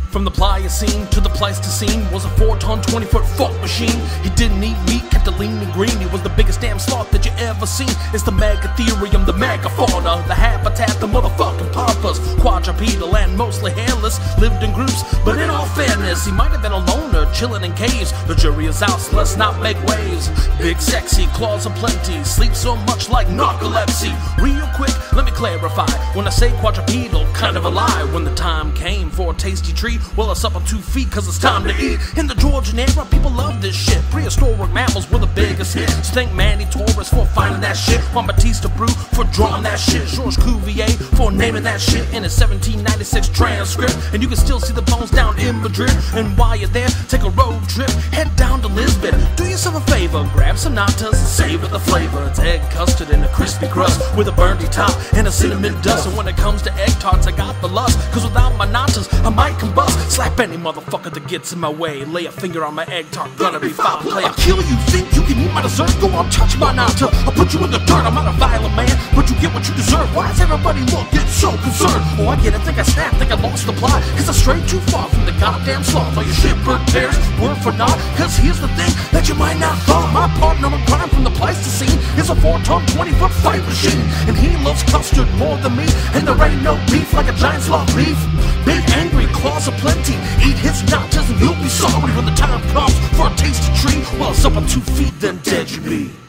From the Pliocene to the Pleistocene was a 4-ton, 20-foot fuck machine. He didn't eat meat, kept it lean and green. He was the biggest damn sloth that you ever seen. It's the megatherium, the megafauna, the habitat, the motherfucking pampas. Quadrupedal and mostly hairless, lived in groups, but in all fairness, he might have been a loner, chilling in caves. The jury is out, so let's not make waves. Big, sexy, claws aplenty, sleep so much like narcolepsy. Real quick, let me clarify. When I say quadrupedal, kind of a lie. When the time came for a tasty treat, well, it's up on 2 feet, cause it's time to eat. In the Georgian era, people love this shit. Prehistoric mammals were the biggest hit. So thank Manny Torres for finding that shit. Juan Batista Brew for drawing that shit. Georges Cuvier for naming that shit in his 1796 transcript. And you can still see the bones down in Madrid. And while you're there, take a road trip, head down to Lisbon. Do yourself a favor, grab some natas and savor the flavor. It's egg custard and a crispy crust with a burnedy top and a cinnamon dust. And when it comes to egg tarts, I got the lust, cause without my natas, I might combust. Slap any motherfucker that gets in my way. Lay a finger on my egg tart, gonna be foul play. I'll kill you, think you can eat my dessert? Go on, touch my nata, I'll put you in the dirt. I'm not a violent man, but you get what you deserve. Why does everybody look, get so concerned? Oh, I get it, think I snapped, think I lost the plot, cause I strayed too far from the goddamn sloth. All your shit bird tears, word for naught, cause here's the thing that you might not thought. My partner in crime from the Pleistocene is a 4-ton, 20-foot fight machine. And he loves custard more than me, and there ain't no beef like a giant sloth beef. Big, angry, claws aplenty, eat his natas and you'll be sorry when the time comes for a tasty treat. Well, it's up on 2 feet, then dead you be.